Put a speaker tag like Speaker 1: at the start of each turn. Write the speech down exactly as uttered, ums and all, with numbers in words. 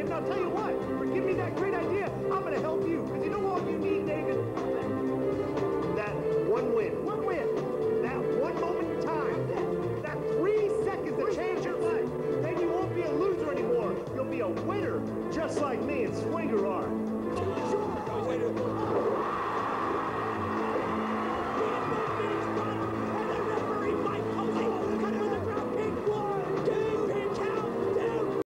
Speaker 1: And I'll tell you what, for giving me that great idea, I'm going to help you. Because you know what you need, David? That one win. One win. That one moment in time. That three seconds to change your life. Then you won't be a loser anymore. You'll be a winner, just like me and Swinger are.